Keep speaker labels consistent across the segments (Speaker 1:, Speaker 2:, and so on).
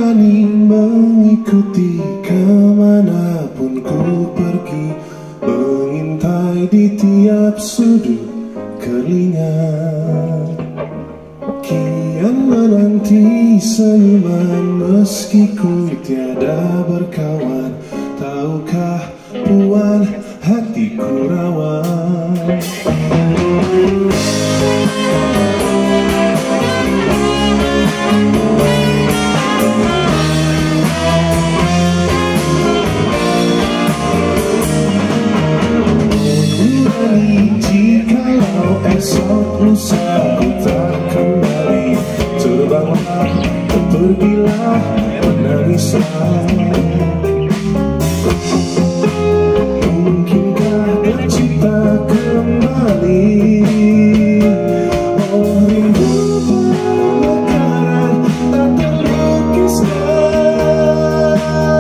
Speaker 1: berani mengikuti kemanapun ku pergi, mengintai di tiap sudut keringat. Kian menanti senyuman meski ku tiada berkawan. Tahukah puan hatiku rawan? Jikalau esok lusa ku tak kembali, terbanglah, pergilah, menangislah. Mungkinkah tercipta kembali? Oh rindu bermekaran tak terlukiskan.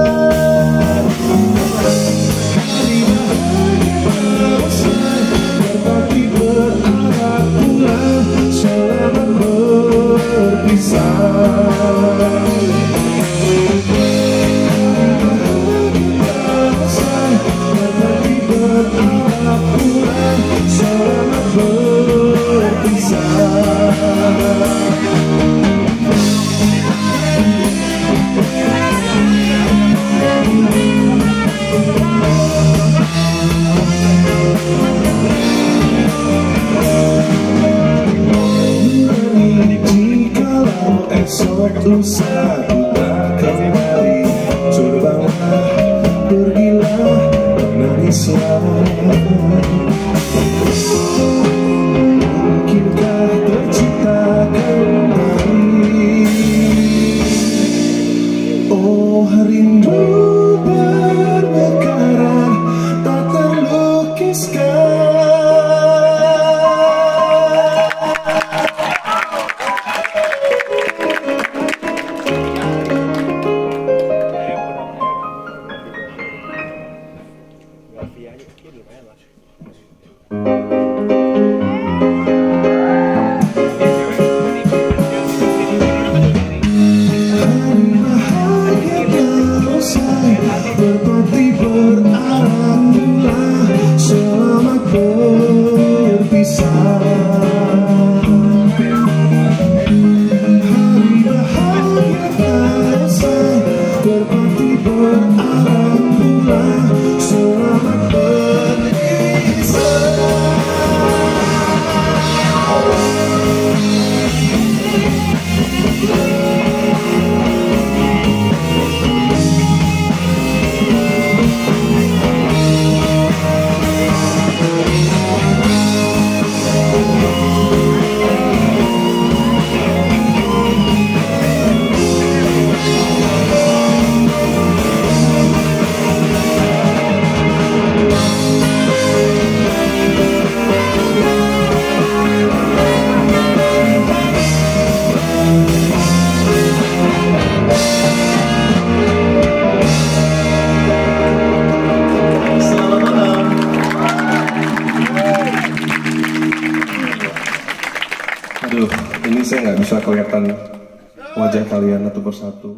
Speaker 1: Hari bahagia usai, berbagi berarah pulang, selamat berpisah. Jikalau esok lusa ku tak kembali, terbanglah, pergilah, menangislah. Mungkinkah tercipta kembali? Oh rindu bermekaran tak terlukiskan. Berbakti berarah pulang, selamat berpisah. Hari bahagia telah usai, berbakti berarah pulang, selamat berpisah. Aduh, ini saya nggak bisa kelihatan wajah kalian satu persatu.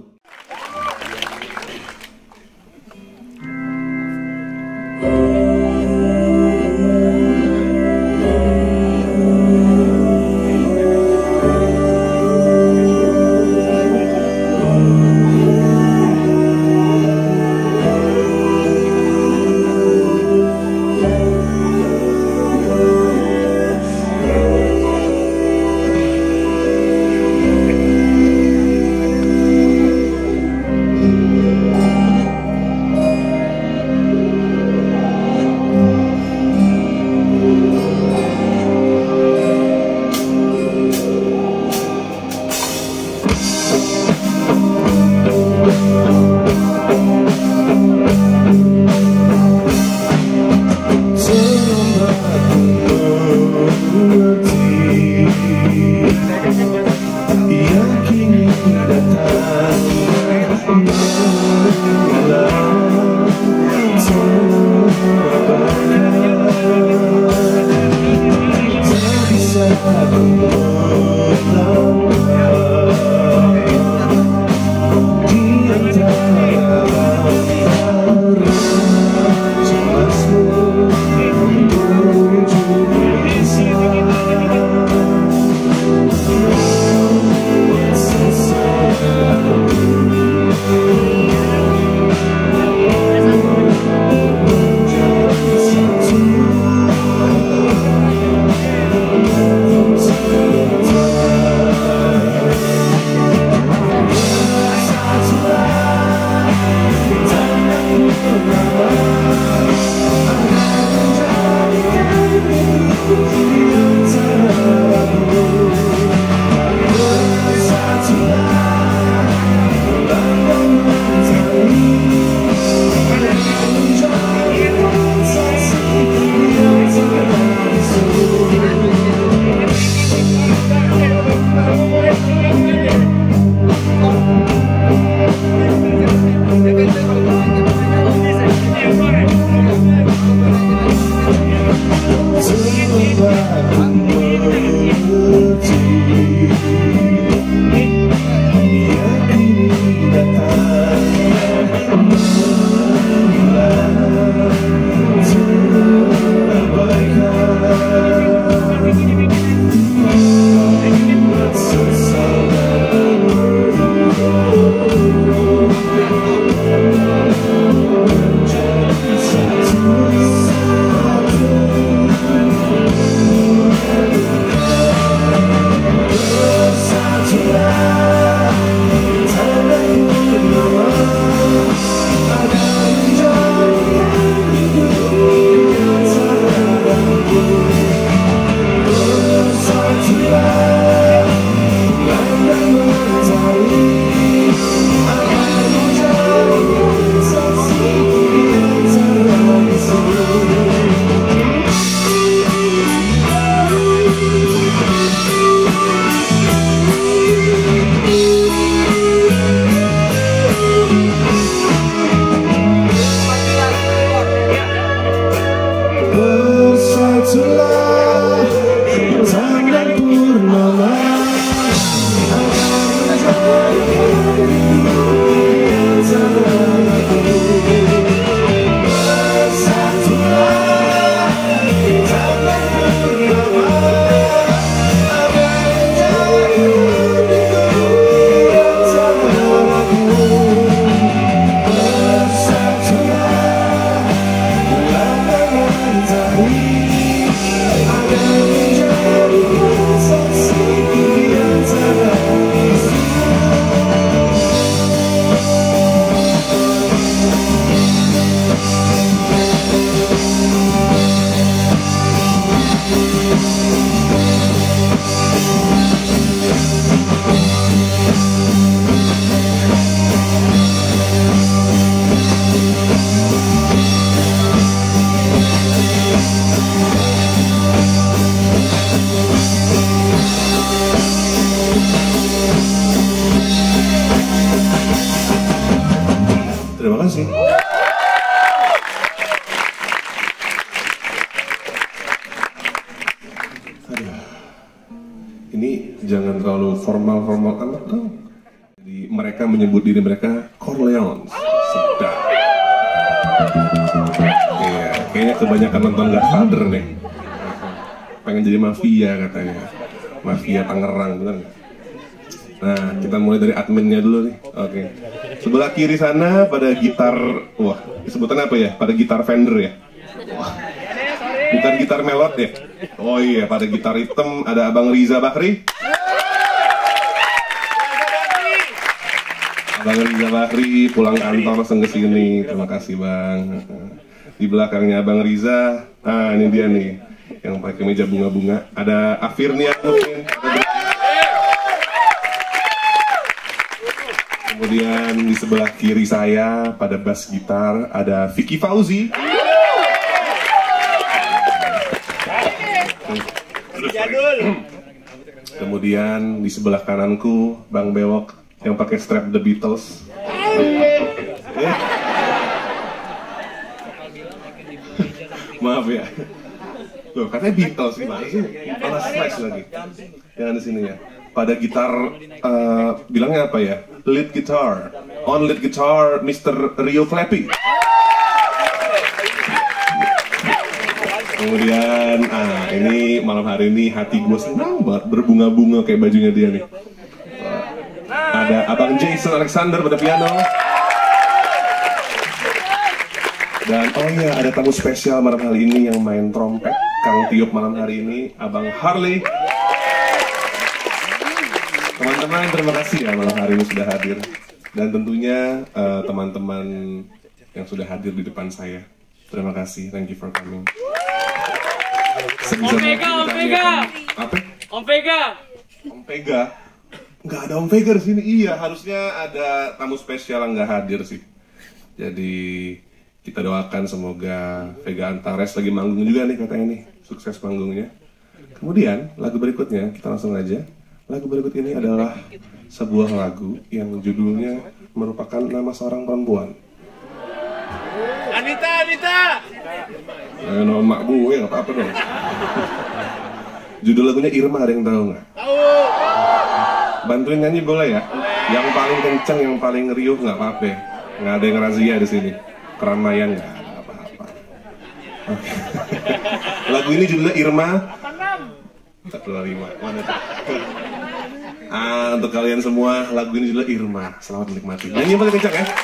Speaker 1: Di Terima kasih. Aduh. Ini jangan terlalu formal-formal amat dong. Jadi mereka menyebut diri mereka Corleone. Sedap. Iya, kayaknya kebanyakan nonton Godfather nih. Pengen jadi mafia katanya. Mafia Tangerang, bener nggak? Nah, kita mulai dari adminnya dulu nih. Oke. Sebelah kiri sana pada gitar, wah, sebutan apa ya? Pada gitar Fender ya? Wah. Bukan gitar melot ya? Oh iya, pada gitar hitam ada Abang Riza Bakri. Abang Riza Bakri pulang kantor langsung ke sini. Terima kasih Bang. Di belakangnya Abang Riza, nah ini dia nih yang pakai meja bunga-bunga. Ada Afirnia mungkin. Kemudian di sebelah kiri saya pada bass gitar ada Vicky Fauzi. Kemudian di sebelah kananku Bang Bewok yang pakai strap The Beatles. Maaf ya. Loh, katanya Beatles gimana sih? Malah Slash lagi. Yang di sini ya. Pada gitar, bilangnya apa ya? Lead guitar. On lead guitar, Mr. Rio Flappy. Kemudian, ini malam hari ini hati gue senang banget, berbunga-bunga kayak bajunya dia nih. Ada Abang Jason Alexander pada piano. Dan oh iya, ada tamu spesial malam hari ini yang main trompet, Kang Tiup malam hari ini, Abang Harley. Teman-teman, terima kasih ya malam hari ini sudah hadir. Dan tentunya teman-teman yang sudah hadir di depan saya, terima kasih, thank you for coming.
Speaker 2: Om Vega.
Speaker 1: Apa?
Speaker 2: Om Vega.
Speaker 1: Om Vega? Nggak ada Om Vega di sini. Iya, harusnya ada tamu spesial yang nggak hadir sih. Jadi kita doakan semoga Vega Antares lagi manggung juga nih katanya nih, sukses manggungnya. Kemudian lagu berikutnya kita langsung aja. Lagu berikut ini adalah sebuah lagu yang judulnya merupakan nama seorang perempuan.
Speaker 2: Anita.
Speaker 1: Nama mak gue nggak apa-apa dong. Judul lagunya Irma, ada yang tahu nggak?
Speaker 2: Tahu.
Speaker 1: Bantuin nyanyi boleh ya? Yang paling kenceng, yang paling riuh nggak apa-apa. Nggak ada yang razia di sini. Keramaian nggak ada apa-apa. Oke. Lagu ini judulnya Irma. 125. Mana tuh? Untuk kalian semua, lagu ini judulnya Irma. Selamat menikmati. Nyanyi paling kenceng ya.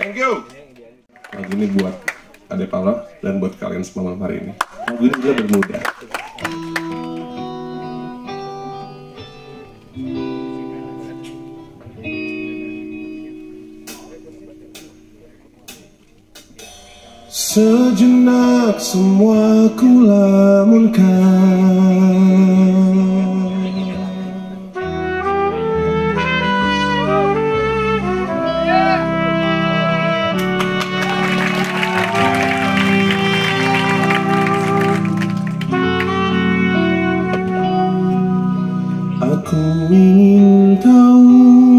Speaker 1: Thank you. Lagu ini buat Ade Paloh dan buat kalian semua malam hari ini. Lagu ini juga bermuda. Sejenak semua ku lamunkan, aku ingin tahu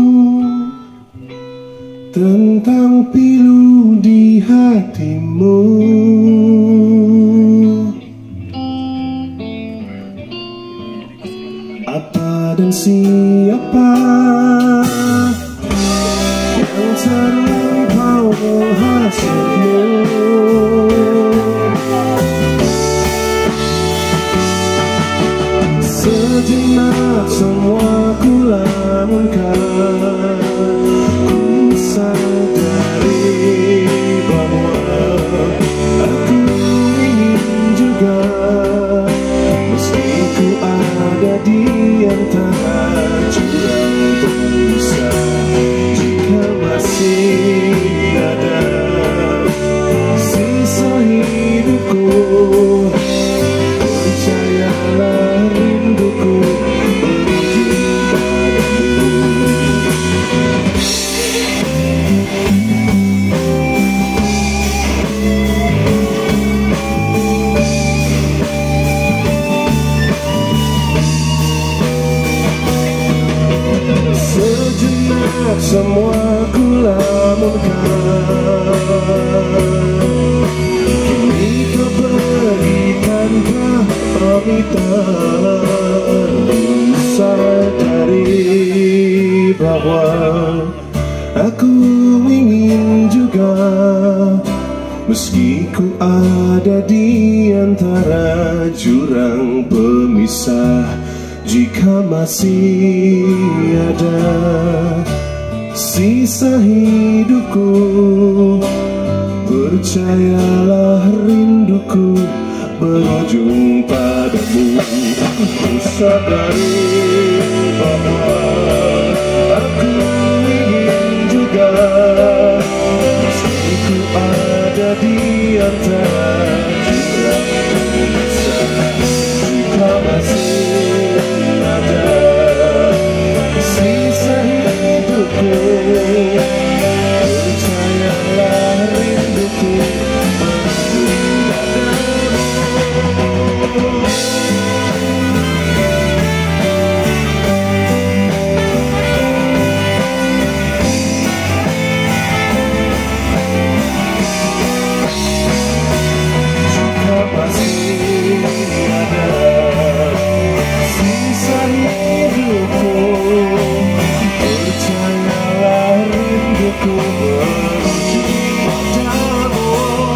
Speaker 1: tentang pilu di hatimu. Apa dan siapa yang terlibat menghasutmu? Sejenak semua ku lamunkan, ku sadari bahwa aku ingin juga, meski ku ada di antara jurang pemisah. Jika masih ada sisa hidupku, percayalah rinduku berujung padamu. Sejenak semua ku lamunkan, kini kau pergi tanpa pamitan. Sadari bahwa aku ingin juga, meski ku ada di antara jurang pemisah. Jika masih ada sisa hidupku, percayalah rinduku berujung padamu. Ku sadari bahwa aku ingin juga, meski ku ada di antara jurang pemisah. Jika masih ada sisa hidupku, percayalah rinduku berujung padamu. Jika masih ada sisa hidupku, percayalah rinduku berujung padamu.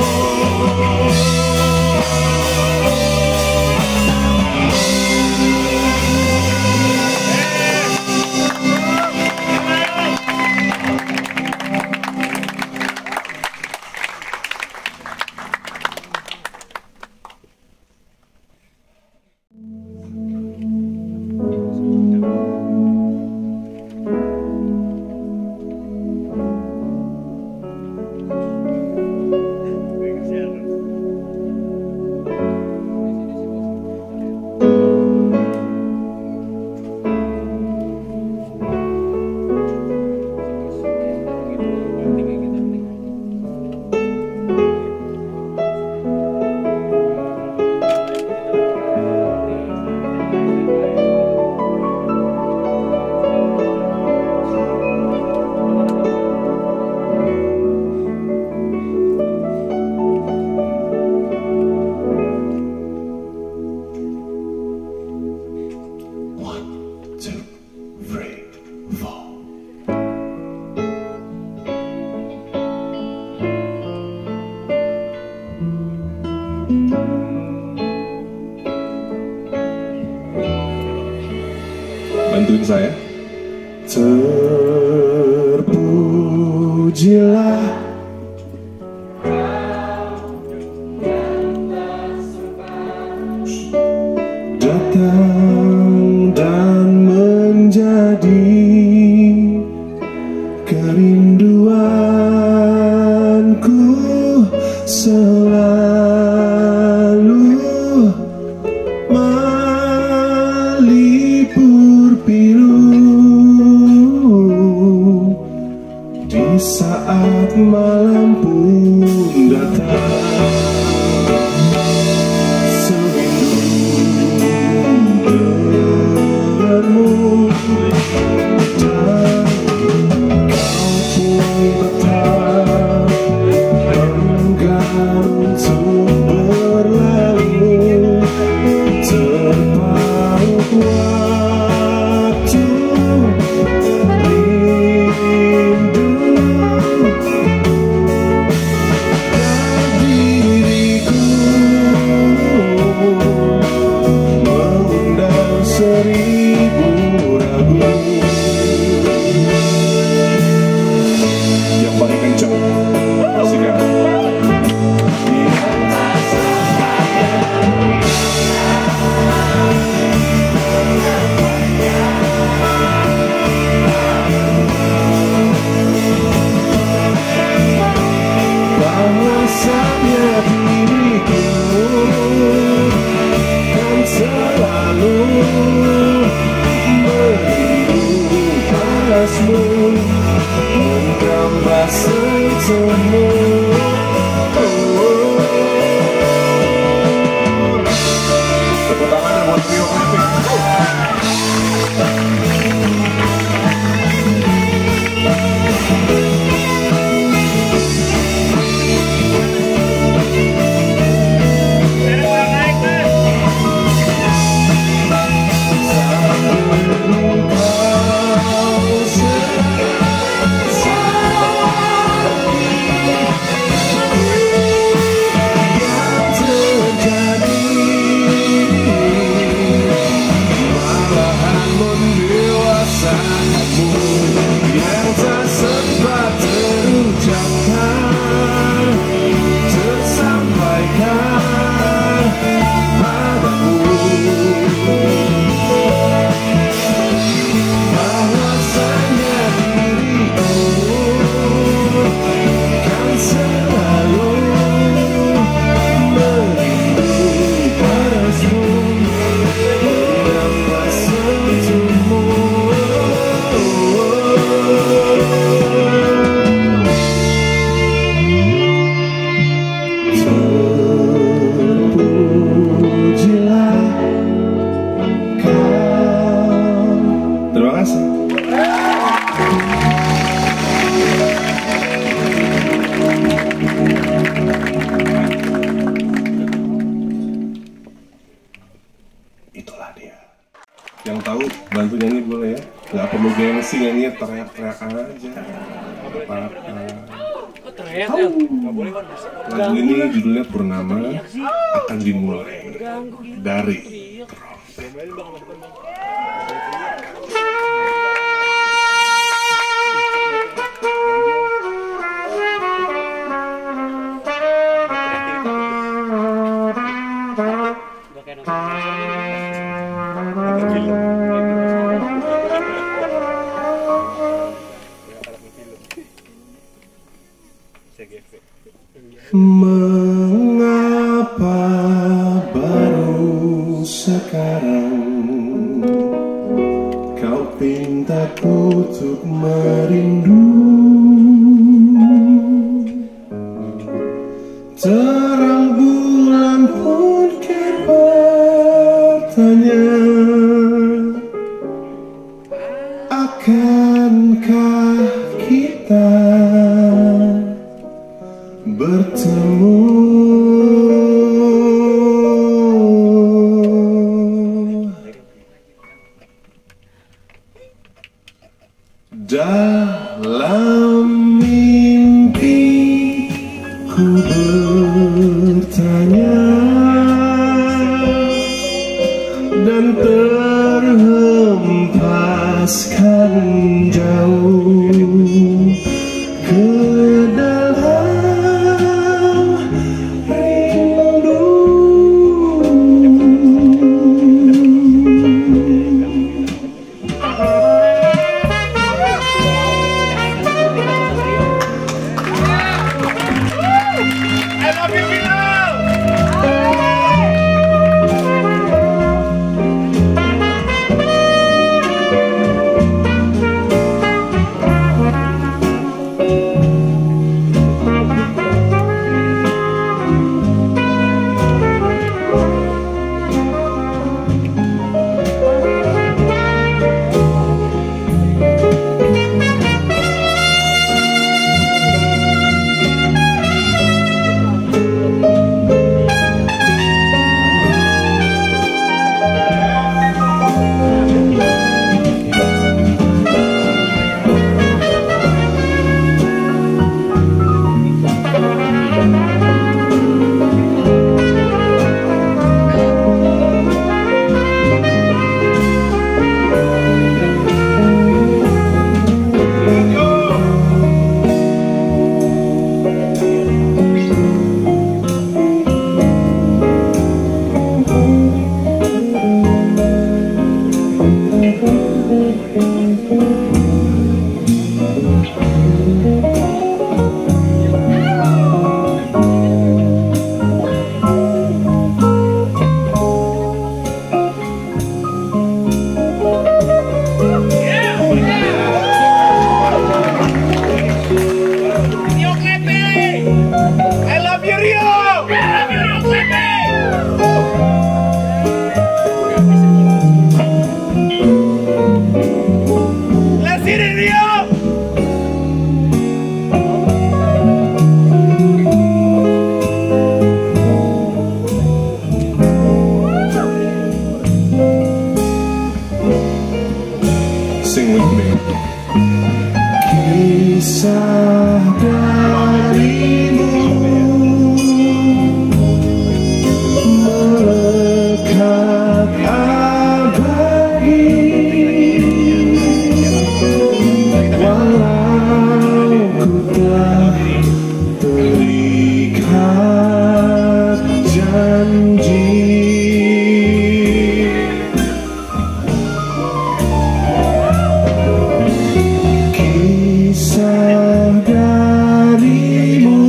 Speaker 1: Bantuin saya. Terpujilah kerinduanku selalu melipur pilu di saat malam pun datang.
Speaker 2: Itulah dia.
Speaker 1: Yang tahu bantu nyanyi boleh ya, nggak perlu gengsi, nyanyi teriak-teriak aja. Lagu ini judulnya Purnama, akan dimulai dari trompet. Mengapa baru sekarang kau pintaku untuk merindu? Terang bulan pun bertanya, akankah kita bertemu? Dalam mimpi ku bertanya dan terhempaskan jauh ke dalam rindu.
Speaker 3: kisah darimu melekat abadi, walau ku tak terikat janji. Kisah darimu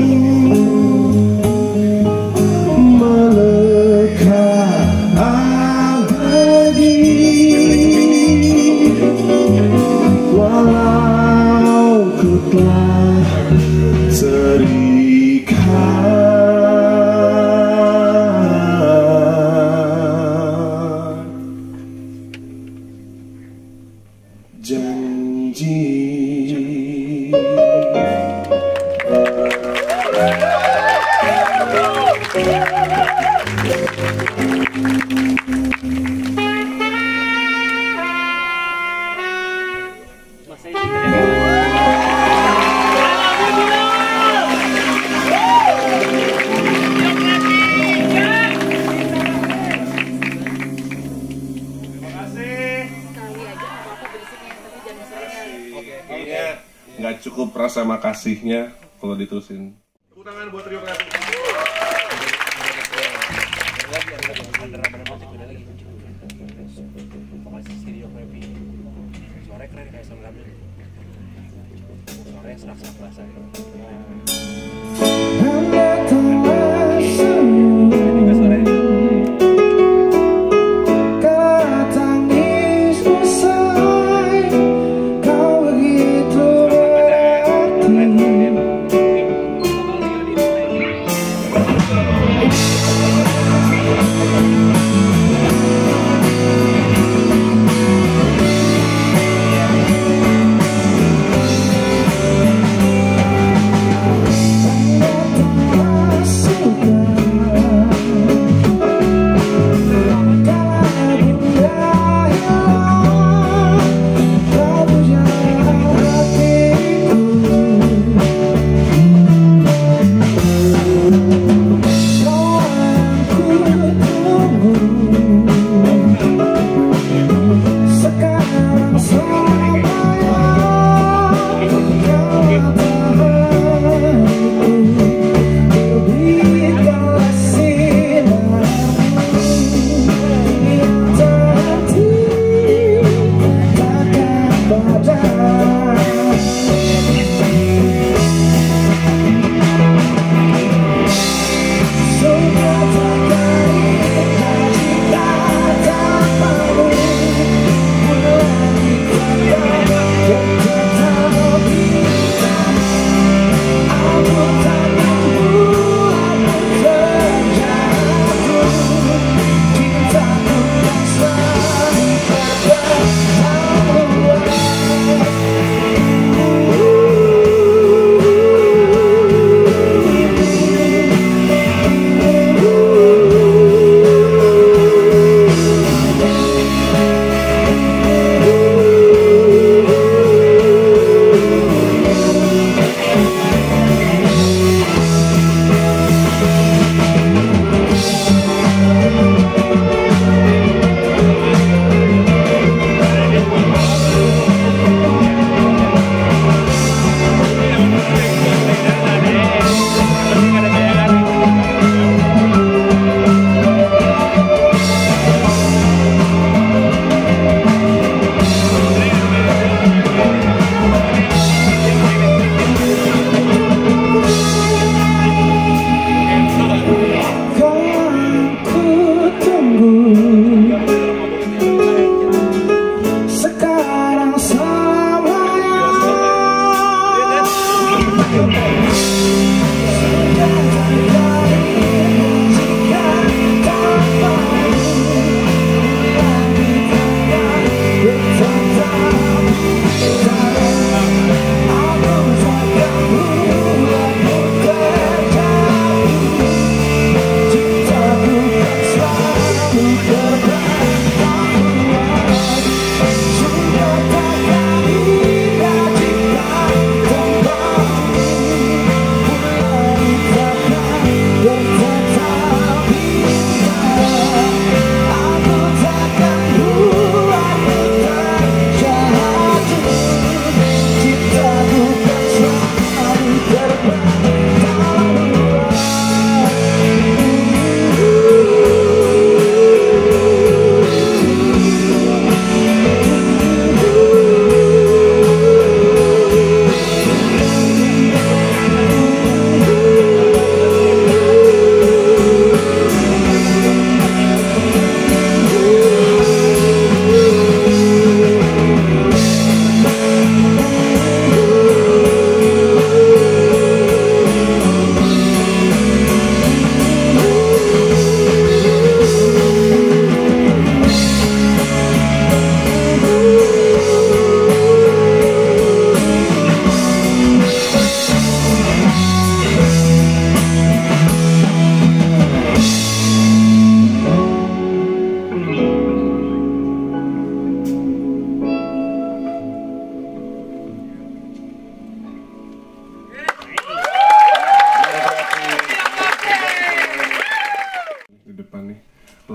Speaker 3: melekat abadi, walau ku telah terikat janji.
Speaker 1: Kayaknya nggak cukup rasa makasihnya kalau diterusin. Tepuk tangan buat Rio Kreatif.
Speaker 4: Suaranya keren kayak Sam Gabriel. Suaranya serak-serak bahasa.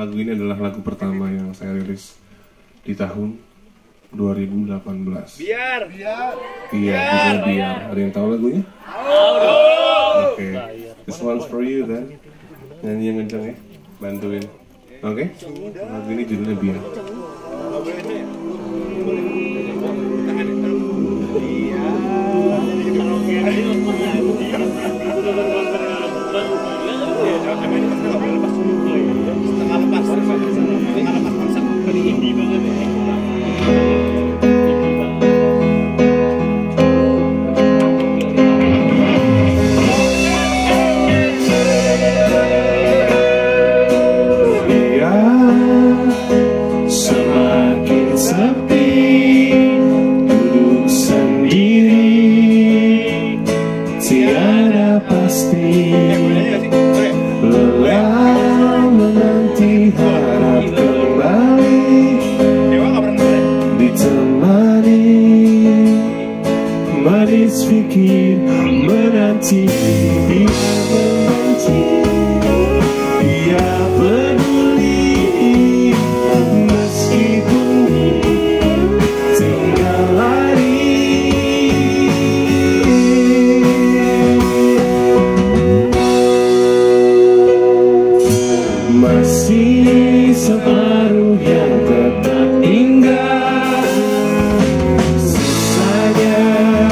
Speaker 1: lagu ini adalah lagu pertama yang saya rilis di tahun 2018.
Speaker 4: Biar.
Speaker 1: Iya, biar. Ada yang tahu lagunya? Oke. This one's for you then. Nyanyi yang kencang ya, bantuin. Oke. Lagu ini judulnya Biar.
Speaker 3: Semakin sepi, duduk sendiri, tiada pasti. Lelah menanti harap kembali, ditemani manis pikir menanti. Dia benci, dia peduli, meskipun tinggal lari. Masih separuh yang tetap ingat, sisanya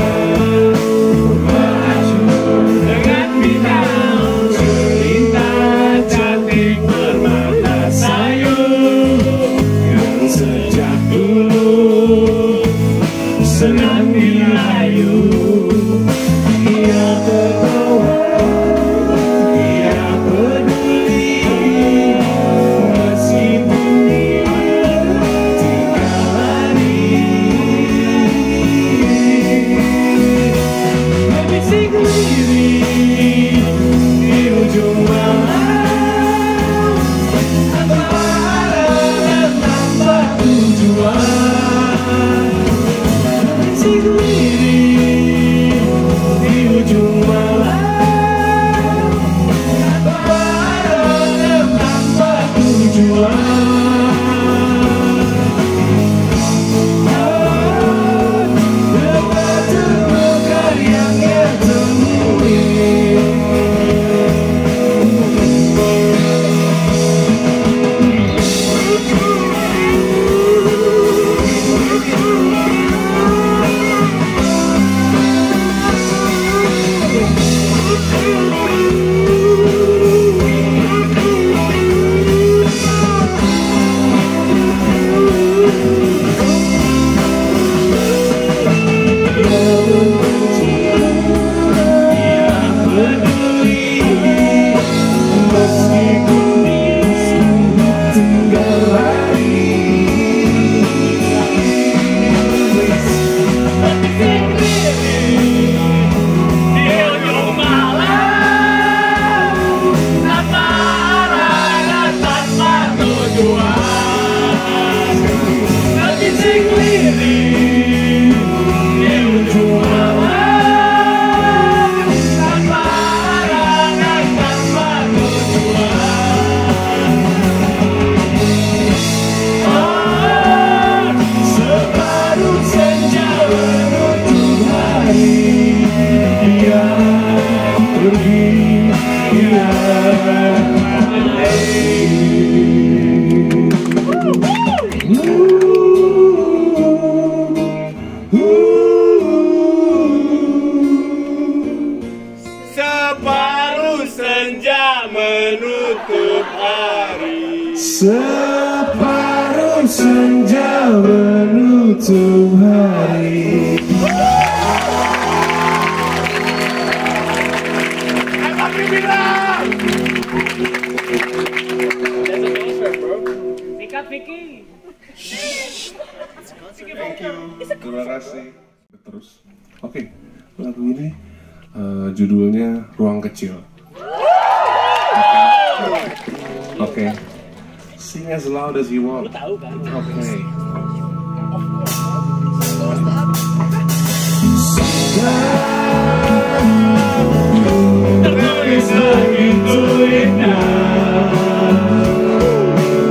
Speaker 3: maju dengan bintang, cerita cantik bermata sayu yang sejak dulu senang dirayu. Ia tertawa, ia peduli, meskipun dia tinggal lari. Berbisik lirih di ujung malam, tanpa arah dan tanpa tujuan. Berbisik lirih di ujung malam, tanpa arah dan tanpa tujuan. Dapat terluka yang ia temui.
Speaker 4: Separuh senja menutup hari.
Speaker 3: Separuh senja menutup hari.
Speaker 4: Sikat Vicky.
Speaker 1: Terima kasih. Terus. Oke, lagu ini judulnya Ruang Kecil. Oke. Sing as loud as you want.
Speaker 4: Tahu kan?
Speaker 1: Oke.
Speaker 3: Tertulis begitu indah,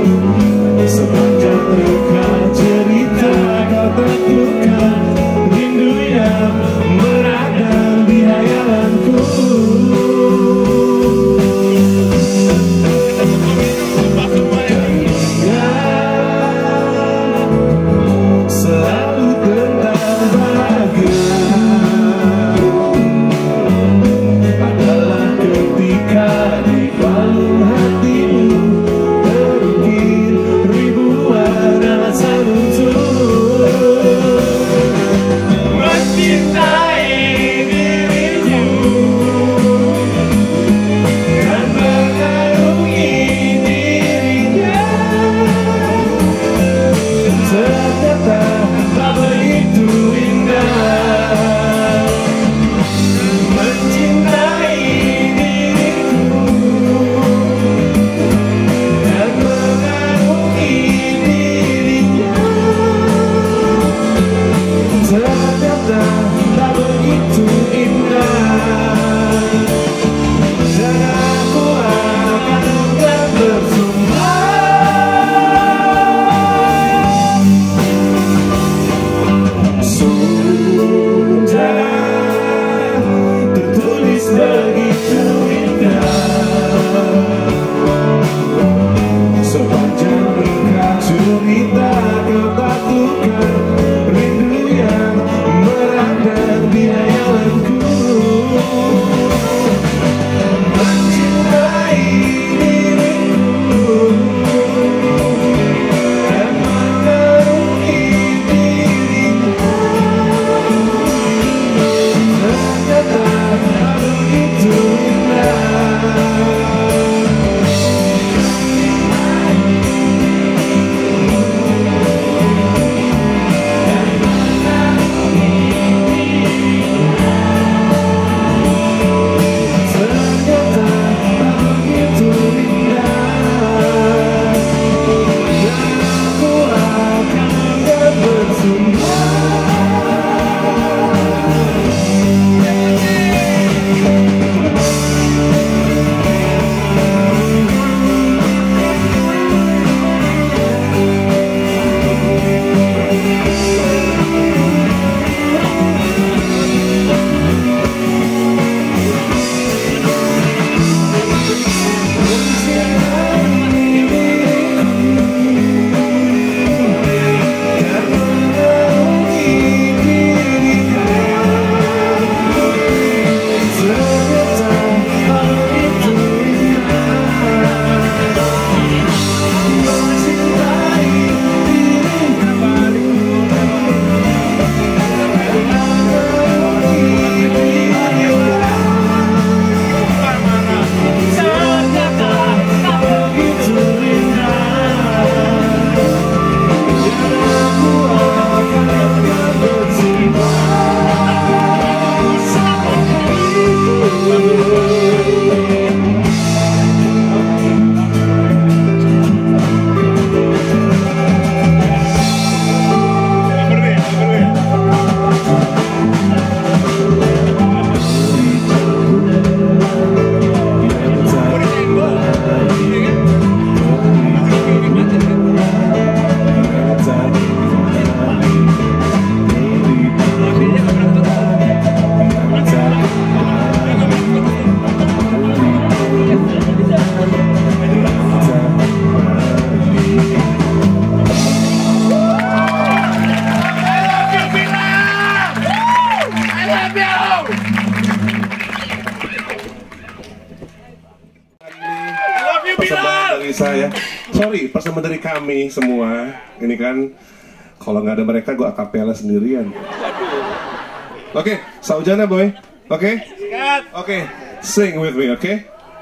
Speaker 1: biasa ya. Sorry, persembahan dari kami semua. Ini kan kalau nggak ada mereka gue akapela sendirian. Oke, Saujana boy. Oke? Oke, sing with me, oke?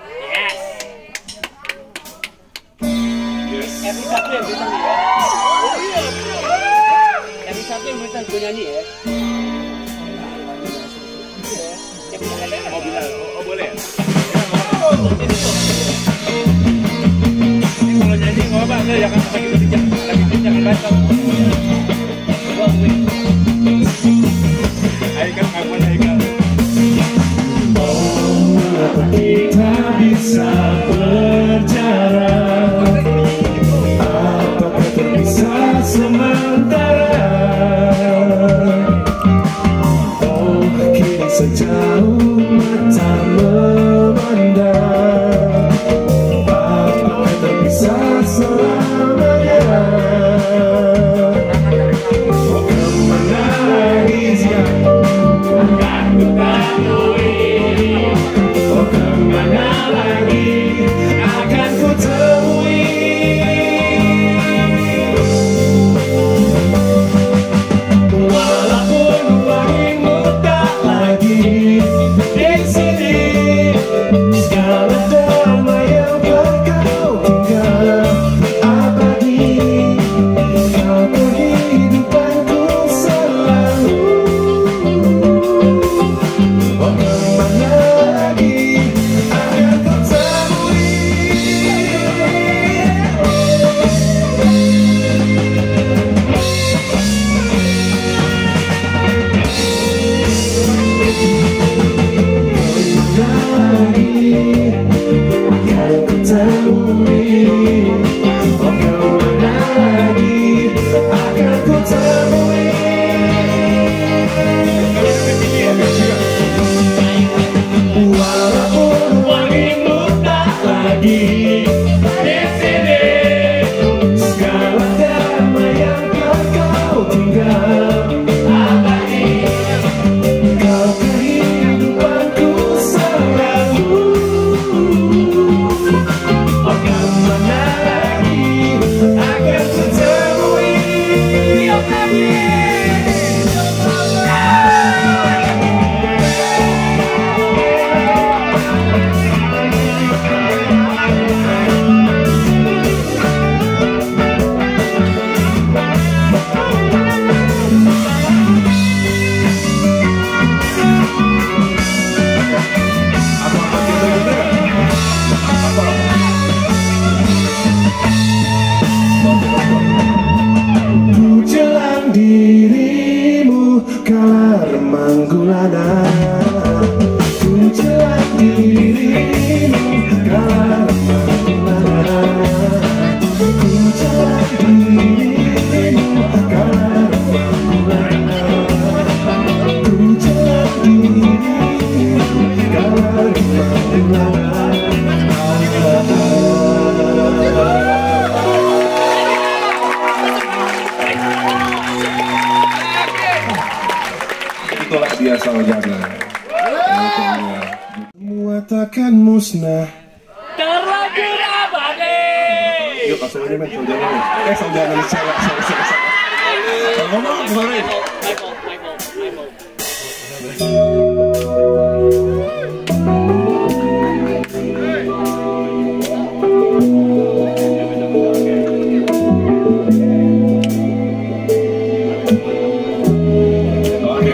Speaker 4: Yang satu yang bintang ya. Yang satu yang bintang gue nyanyi ya. Oh bilang, oh boleh. Ini kalau nyanyi nggak apa, jangan lagi jangan baca. Haikal kapan Haikal?
Speaker 3: Mengapa kita bisa berjarak? Apakah terpisah sementara? Oh, kini sejauh mata memandang. Apakah terpisah selamanya? Oh, kemana lagi siapa? Aku temui. Oh, kemana lagi akan ku temui? Walaupun wangimu tak lagi di sini, segala damai yang kau tinggal abadi. Kau kehidupanku selalu. Oh, kemana lagi akan ku temui? Walaupun wangimu tak lagi di sini, segala damai yang kau tinggal abadi. Kau kehidupanku selalu. Oh, kemana lagi akan ku temui? Oh, ku jelang dirimu kala remanggulana. Ku jelang dirimu kala remanggulana. Ku jelang dirimu kala remanggulana. Ku jelang dirimu kala remanggulana.
Speaker 1: Itulah dia Saujana. Semua takkan musnah.
Speaker 4: Terlanjur abadi.
Speaker 1: Yuk langsung aja men, Saujana men. Saujana nih, salah. Kalau ngomong, sorry. Oke.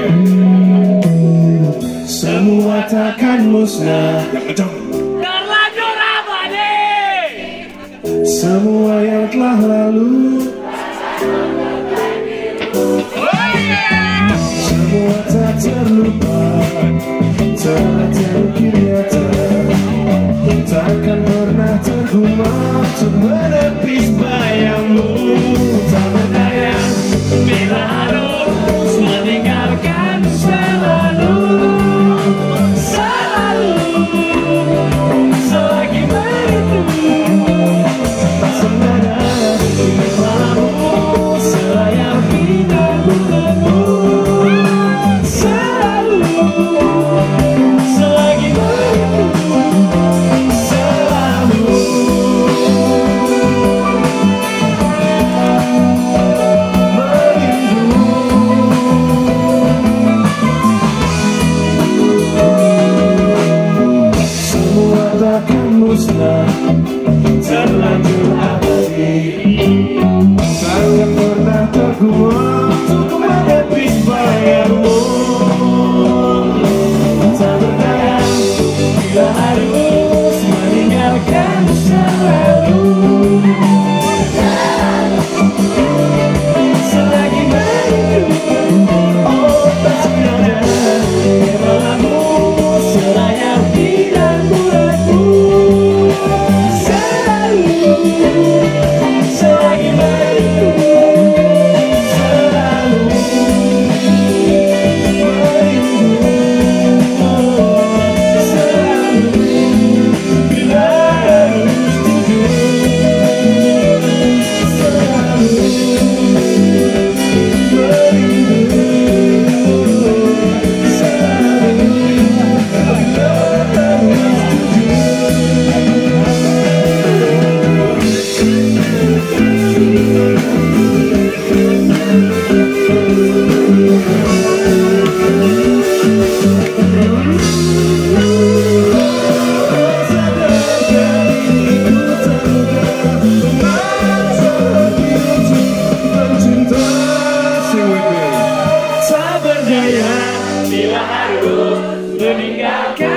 Speaker 3: Semua takkan musnah.
Speaker 1: Yang kencang.
Speaker 4: Terlanjur abadi.
Speaker 3: Semua yang telah lalu, semua tak terlupa, telah terukir nyata, takkan pernah terkumat untuk menepis bayangmu. Tak berdaya bila harus meninggalkan selalu, selagi begitu. Tak sengaja malammu selayar bintang bulanmu, selalu meninggalkan